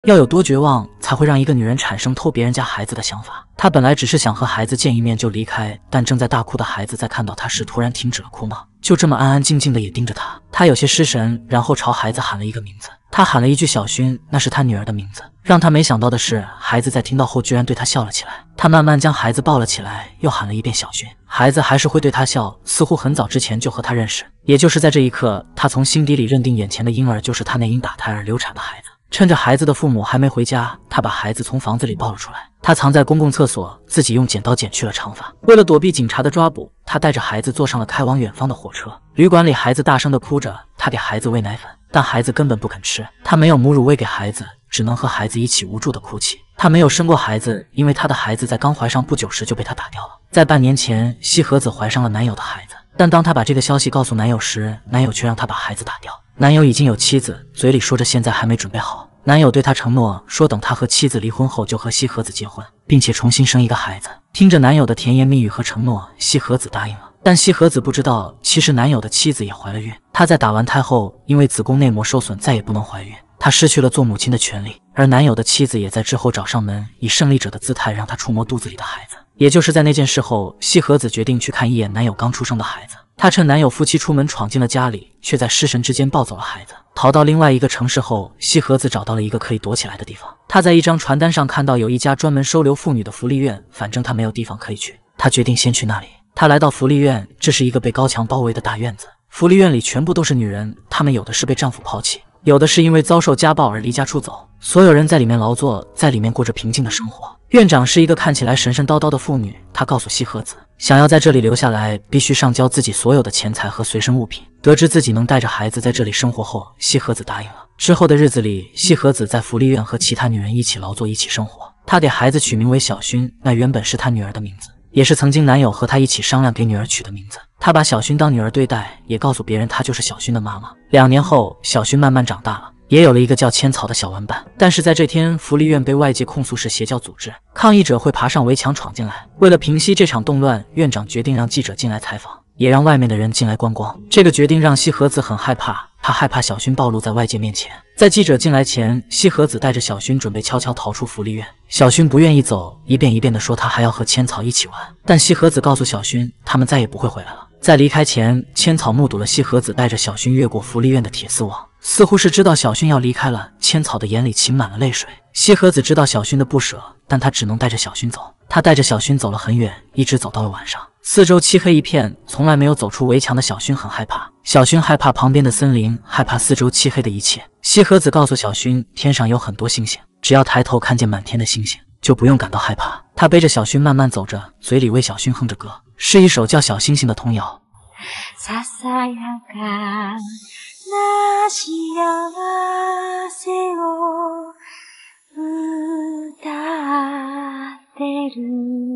要有多绝望才会让一个女人产生偷别人家孩子的想法？她本来只是想和孩子见一面就离开，但正在大哭的孩子在看到她时突然停止了哭闹，就这么安安静静的也盯着她。她有些失神，然后朝孩子喊了一个名字。她喊了一句小薰，那是她女儿的名字。让她没想到的是，孩子在听到后居然对她笑了起来。她慢慢将孩子抱了起来，又喊了一遍小薰，孩子还是会对她笑，似乎很早之前就和她认识。也就是在这一刻，她从心底里认定眼前的婴儿就是她那因打胎而流产的孩子。趁着孩子的父母还没回家，她把孩子从房子里抱了出来。她藏在公共厕所，自己用剪刀剪去了长发。为了躲避警察的抓捕，她带着孩子坐上了开往远方的火车。旅馆里，孩子大声地哭着，她给孩子喂奶粉，但孩子根本不肯吃。她没有母乳喂给孩子，只能和孩子一起无助地哭泣。她没有生过孩子，因为她的孩子在刚怀上不久时就被她打掉了。在半年前，西和子怀上了男友的孩子，但当她把这个消息告诉男友时，男友却让她把孩子打掉。男友已经有妻子，嘴里说着现在还没准备好。男友对她承诺说，等他和妻子离婚后就和西和子结婚，并且重新生一个孩子。听着男友的甜言蜜语和承诺，西和子答应了。但西和子不知道，其实男友的妻子也怀了孕。她在打完胎后，因为子宫内膜受损，再也不能怀孕，她失去了做母亲的权利。而男友的妻子也在之后找上门，以胜利者的姿态让她触摸肚子里的孩子。也就是在那件事后，西和子决定去看一眼男友刚出生的孩子。她趁男友夫妻出门闯进了家里，却在失神之间抱走了孩子。逃到另外一个城市后，西和子找到了一个可以躲起来的地方。她在一张传单上看到有一家专门收留妇女的福利院，反正她没有地方可以去，她决定先去那里。她来到福利院，这是一个被高墙包围的大院子。福利院里全部都是女人，她们有的是被丈夫抛弃，有的是因为遭受家暴而离家出走。所有人在里面劳作，在里面过着平静的生活。院长是一个看起来神神叨叨的妇女，她告诉西和子，想要在这里留下来，必须上交自己所有的钱财和随身物品。得知自己能带着孩子在这里生活后，西和子答应了。之后的日子里，西和子在福利院和其他女人一起劳作，一起生活。她给孩子取名为小薰，那原本是她女儿的名字，也是曾经男友和她一起商量给女儿取的名字。她把小薰当女儿对待，也告诉别人她就是小薰的妈妈。2年后，小薰慢慢长大了，也有了一个叫千草的小玩伴。但是在这天，福利院被外界控诉是邪教组织，抗议者会爬上围墙闯进来。为了平息这场动乱，院长决定让记者进来采访，也让外面的人进来观光。这个决定让西和子很害怕，她害怕小薰暴露在外界面前。在记者进来前，西和子带着小薰准备悄悄逃出福利院。小薰不愿意走，一遍一遍地说她还要和千草一起玩。但西和子告诉小薰，他们再也不会回来了。在离开前，千草目睹了西和子带着小薰越过福利院的铁丝网，似乎是知道小薰要离开了。千草的眼里噙满了泪水。西和子知道小薰的不舍，但她只能带着小薰走。她带着小薰走了很远，一直走到了晚上。四周漆黑一片，从来没有走出围墙的小薰很害怕。小薰害怕旁边的森林，害怕四周漆黑的一切。西和子告诉小薰，天上有很多星星，只要抬头看见满天的星星，就不用感到害怕。他背着小薰慢慢走着，嘴里为小薰哼着歌，是一首叫《小星星》的童谣。 ささやかな幸せを歌ってる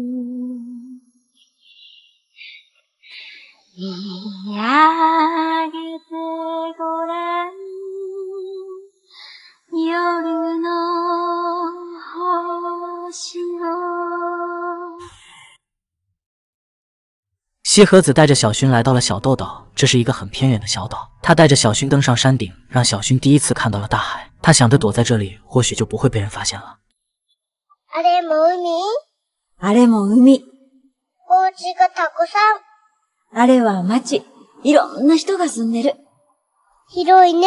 見上げてごらん夜の星を。 西和子带着小薰来到了小豆岛，这是一个很偏远的小岛。他带着小薰登上山顶，让小薰第一次看到了大海。他想着躲在这里，或许就不会被人发现了。 あれも海？ あれも海。 お家がたくさん。 あれは町。いろんな人が住んでる。 広いね。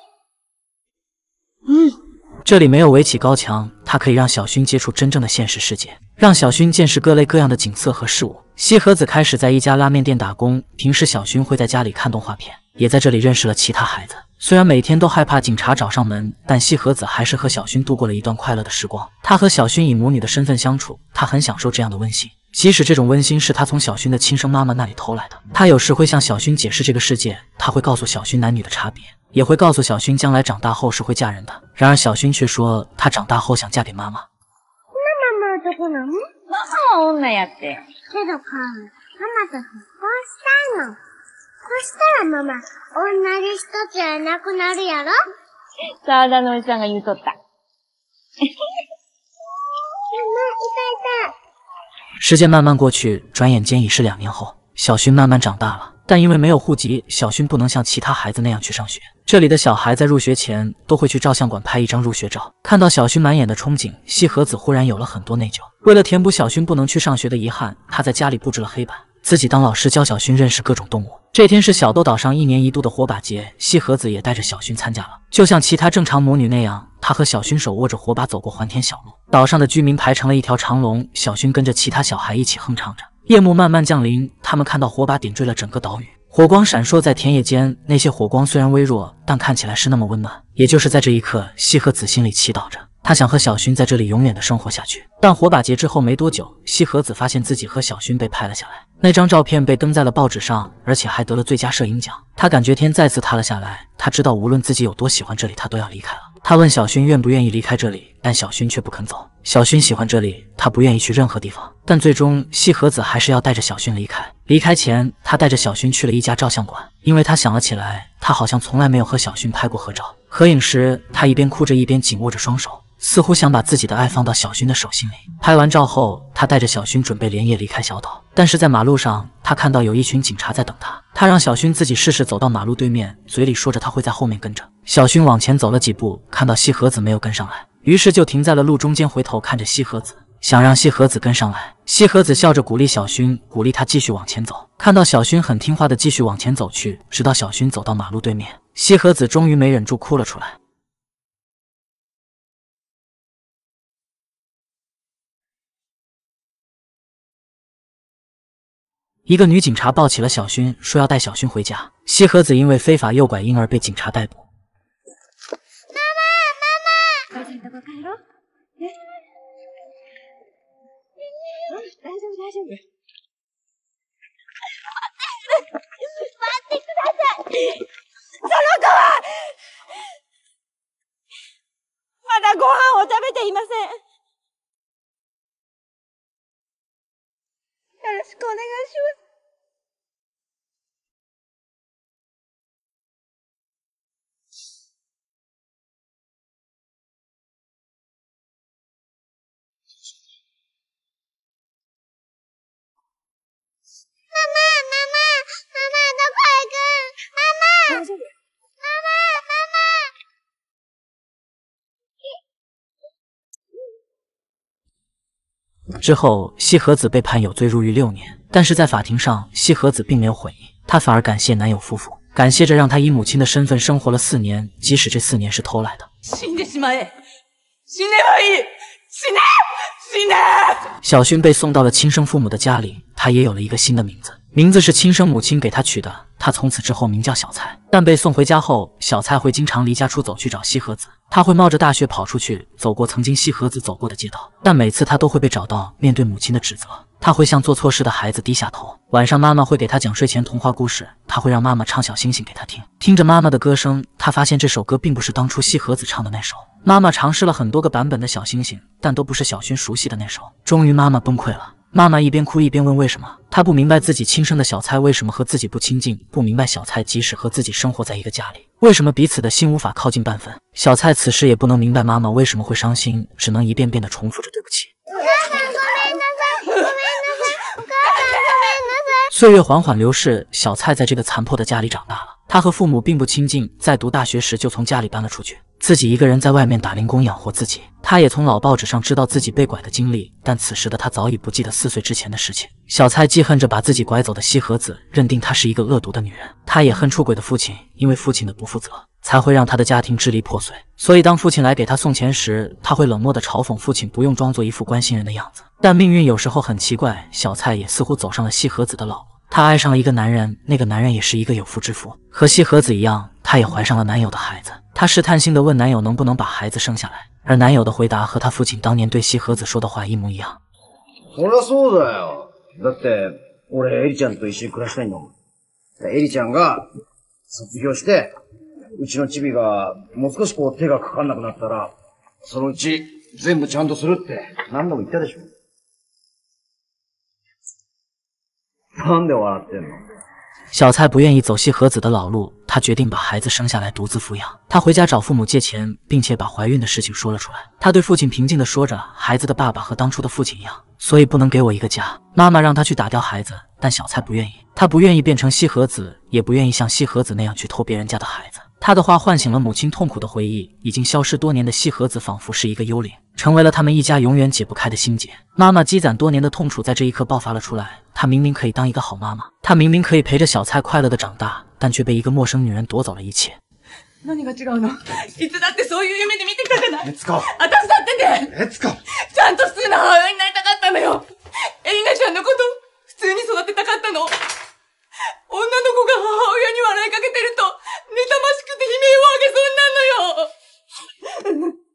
这里没有围起高墙，它可以让小薰接触真正的现实世界，让小薰见识各类各样的景色和事物。西和子开始在一家拉面店打工，平时小薰会在家里看动画片，也在这里认识了其他孩子。虽然每天都害怕警察找上门，但西和子还是和小薰度过了一段快乐的时光。她和小薰以母女的身份相处，她很享受这样的温馨，即使这种温馨是她从小薰的亲生妈妈那里偷来的。她有时会向小薰解释这个世界，她会告诉小薰男女的差别，也会告诉小薰将来长大后是会嫁人的。然而小薰却说，她长大后想嫁给妈妈。 ママはどこなの？ ママは女やって。 けどか、ママと結婚したいの。そしたらママ、同じ人じゃなくなるやろ？ 沢田のおじさんが言うとった。 ママ、痛い痛い。 时间慢慢过去，转眼间已是2年后。小薰慢慢长大了， 但因为没有户籍，小薰不能像其他孩子那样去上学。这里的小孩在入学前都会去照相馆拍一张入学照。看到小薰满眼的憧憬，西和子忽然有了很多内疚。为了填补小薰不能去上学的遗憾，他在家里布置了黑板，自己当老师教小薰认识各种动物。这天是小豆岛上1年1度的火把节，西和子也带着小薰参加了。就像其他正常母女那样，她和小薰手握着火把走过环田小路，岛上的居民排成了一条长龙，小薰跟着其他小孩一起哼唱着。夜幕慢慢降临，他们看到火把点缀了整个岛屿，火光闪烁在田野间，那些火光虽然微弱，但看起来是那么温暖。也就是在这一刻，西和子心里祈祷着，他想和小薰在这里永远的生活下去。但火把节之后没多久，西和子发现自己和小薰被拍了下来，那张照片被登在了报纸上，而且还得了最佳摄影奖。他感觉天再次塌了下来，他知道无论自己有多喜欢这里，他都要离开了。他问小薰愿不愿意离开这里，但小薰却不肯走。小薰喜欢这里，他不愿意去任何地方。但最终，西和子还是要带着小薰离开。离开前，他带着小薰去了一家照相馆，因为他想了起来，他好像从来没有和小薰拍过合照。合影时，他一边哭着一边紧握着双手，似乎想把自己的爱放到小薰的手心里。拍完照后，他带着小薰准备连夜离开小岛，但是在马路上，他看到有一群警察在等他。他让小薰自己试试走到马路对面，嘴里说着他会在后面跟着。小薰往前走了几步，看到西和子没有跟上来，于是就停在了路中间，回头看着西和子，想让西和子跟上来。西和子笑着鼓励小薰，鼓励他继续往前走。看到小薰很听话的继续往前走去，直到小薰走到马路对面，西和子终于没忍住哭了出来。一个女警察抱起了小薰，说要带小薰回家。西和子因为非法诱拐婴儿被警察逮捕。 大丈夫、大丈夫。待ってください。その子はまだご飯を食べていません。よろしくお願いします。大丈夫。 之后，西和子被判有罪入狱6年，但是在法庭上，西和子并没有悔意，她反而感谢男友夫妇，感谢着让她以母亲的身份生活了4年，即使这4年是偷来的。 死んでしまえ。死ねばいい。死ね！死ね！ 小薰被送到了亲生父母的家里，她也有了一个新的名字，名字是亲生母亲给她取的。她从此之后名叫小菜。但被送回家后，小菜会经常离家出走去找西和子。她会冒着大雪跑出去，走过曾经西和子走过的街道，但每次她都会被找到。面对母亲的指责，她会向做错事的孩子低下头。晚上妈妈会给她讲睡前童话故事，她会让妈妈唱小星星给她听。听着妈妈的歌声，她发现这首歌并不是当初西和子唱的那首。妈妈尝试了很多个版本的小星星，但都不是小薰熟悉的那首。终于妈妈崩溃了。妈妈一边哭一边问为什么，她不明白自己亲生的小菜为什么和自己不亲近，不明白小菜即使和自己生活在一个家里，为什么彼此的心无法靠近半分。小菜此时也不能明白妈妈为什么会伤心，只能一遍遍地重复着对不起。岁月缓缓流逝，小菜在这个残破的家里长大了。她和父母并不亲近，在读大学时就从家里搬了出去，自己一个人在外面打零工养活自己。她也从老报纸上知道自己被拐的经历，但此时的她早已不记得4岁之前的事情。小菜记恨着把自己拐走的西和子，认定她是一个恶毒的女人。她也恨出轨的父亲，因为父亲的不负责，才会让她的家庭支离破碎。所以当父亲来给她送钱时，她会冷漠地嘲讽父亲不用装作一副关心人的样子。但命运有时候很奇怪，小菜也似乎走上了西和子的老路。她爱上了一个男人，那个男人也是一个有妇之夫，和西和子一样，她也怀上了男友的孩子。她试探性地问男友能不能把孩子生下来，而男友的回答和她父亲当年对西和子说的话一模一样。 そりゃそうだよ。だって俺エリちゃんと一緒に暮らしたいんだもん。エリちゃんが卒業して、うちのチビがもう少し手がかかんなくなったら、そのうち全部ちゃんとするって何度も言ったでしょ。なんで笑ってんの？ 小菜不愿意走西和子的老路，她决定把孩子生下来独自抚养。她回家找父母借钱，并且把怀孕的事情说了出来。她对父亲平静地说着，孩子的爸爸和当初的父亲一样， 所以不能给我一个家。妈妈让他去打掉孩子，但小蔡不愿意，他不愿意变成西河子，也不愿意像西河子那样去偷别人家的孩子。他的话唤醒了母亲痛苦的回忆，已经消失多年的西河子仿佛是一个幽灵，成为了他们一家永远解不开的心结。妈妈积攒多年的痛楚在这一刻爆发了出来，她明明可以当一个好妈妈，她明明可以陪着小蔡快乐的长大，但却被一个陌生女人夺走了一切。 何が違うの？いつだってそういう夢で見てきたじゃない。 悦子。 私だってね。 悦子。 ちゃんと普通の母親になりたかったのよ。エリナちゃんのこと普通に育てたかったの。女の子が母親に笑いかけてると妬ましくて悲鳴を上げそうになるのよ。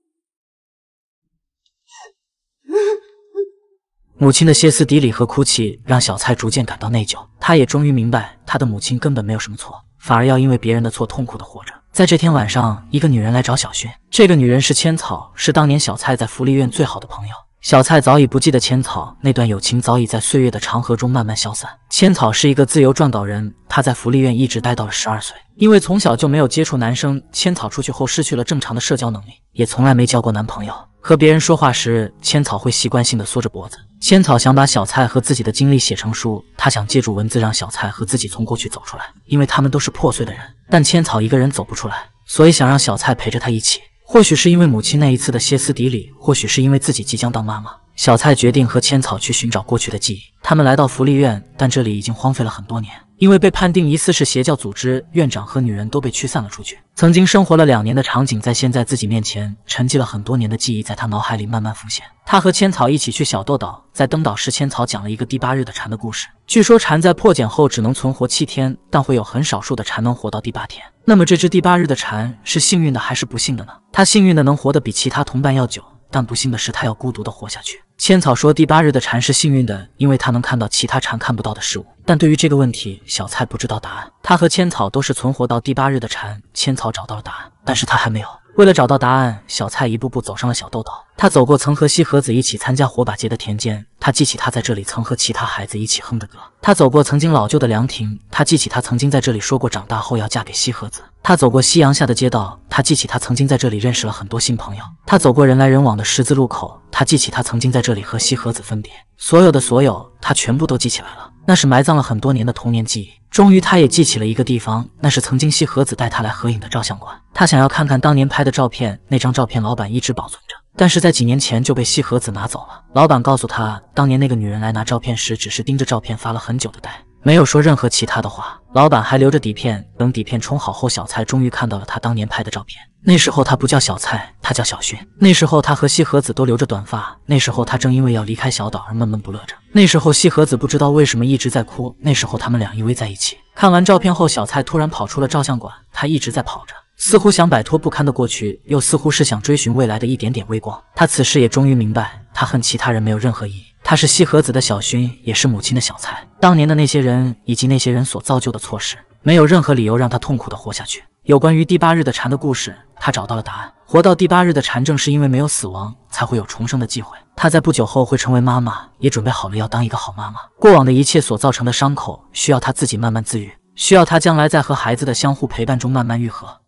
母亲的歇斯底里和哭泣让小蔡逐渐感到内疚，他也终于明白他的母亲根本没有什么错，反而要因为别人的错痛苦的活着。在这天晚上，一个女人来找小薰，这个女人是千草，是当年小蔡在福利院最好的朋友。小蔡早已不记得千草，那段友情早已在岁月的长河中慢慢消散。千草是一个自由撰稿人，她在福利院一直待到了12岁。因为从小就没有接触男生，千草出去后失去了正常的社交能力，也从来没交过男朋友。和别人说话时，千草会习惯性的缩着脖子。千草想把小蔡和自己的经历写成书，她想借助文字让小蔡和自己从过去走出来，因为他们都是破碎的人。但千草一个人走不出来，所以想让小蔡陪着她一起。或许是因为母亲那一次的歇斯底里，或许是因为自己即将当妈妈，小蔡决定和千草去寻找过去的记忆。他们来到福利院，但这里已经荒废了很多年，因为被判定疑似是邪教组织，院长和女人都被驱散了出去。曾经生活了2年的场景在现在自己面前，沉寂了很多年的记忆在他脑海里慢慢浮现。他和千草一起去小豆岛，在登岛时千草讲了一个第8日的蝉的故事。据说蝉在破茧后只能存活7天，但会有很少数的蝉能活到第8天。那么这只第8日的蝉是幸运的还是不幸的呢？它幸运的能活得比其他同伴要久，但不幸的是它要孤独的活下去。千草说第8日的蝉是幸运的，因为它能看到其他蝉看不到的事物。但对于这个问题，小蔡不知道答案。他和千草都是存活到第8日的蝉，千草找到了答案，但是他还没有。为了找到答案，小蔡一步步走上了小豆岛。他走过曾和西河子一起参加火把节的田间，他记起他在这里曾和其他孩子一起哼着歌。他走过曾经老旧的凉亭，他记起他曾经在这里说过长大后要嫁给西河子。他走过夕阳下的街道，他记起他曾经在这里认识了很多新朋友。他走过人来人往的十字路口，他记起他曾经在这里和西河子分别。所有的所有，他全部都记起来了。那是埋葬了很多年的童年记忆。终于他也记起了一个地方，那是曾经西河子带他来合影的照相馆。他想要看看当年拍的照片，那张照片老板一直保存着，但是在几年前就被西河子拿走了。老板告诉他，当年那个女人来拿照片时只是盯着照片发了很久的呆，没有说任何其他的话。老板还留着底片，等底片冲好后，小蔡终于看到了他当年拍的照片。那时候他不叫小蔡，他叫小薰。那时候他和西河子都留着短发，那时候他正因为要离开小岛而闷闷不乐着。那时候西河子不知道为什么一直在哭，那时候他们俩依偎在一起。看完照片后，小蔡突然跑出了照相馆，他一直在跑着，似乎想摆脱不堪的过去，又似乎是想追寻未来的一点点微光。他此时也终于明白，他恨其他人没有任何意义。他是西河子的小薰，也是母亲的小蔡。当年的那些人以及那些人所造就的错事，没有任何理由让他痛苦的活下去。有关于第8日的蝉的故事，他找到了答案。活到第8日的蝉正是因为没有死亡，才会有重生的机会。她在不久后会成为妈妈，也准备好了要当一个好妈妈。过往的一切所造成的伤口，需要她自己慢慢自愈，需要她将来在和孩子的相互陪伴中慢慢愈合。